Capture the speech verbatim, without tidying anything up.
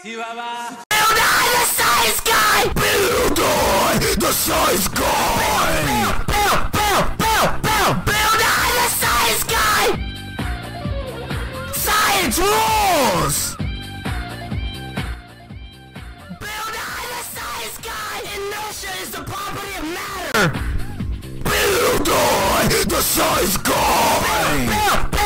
Build eye the science guy! Build eye the science guy! Build, build, build, build, build! Build eye the science guy! Science rules! Build eye the science guy! Inertia is the property of matter! Build eye the science guy! Build, build,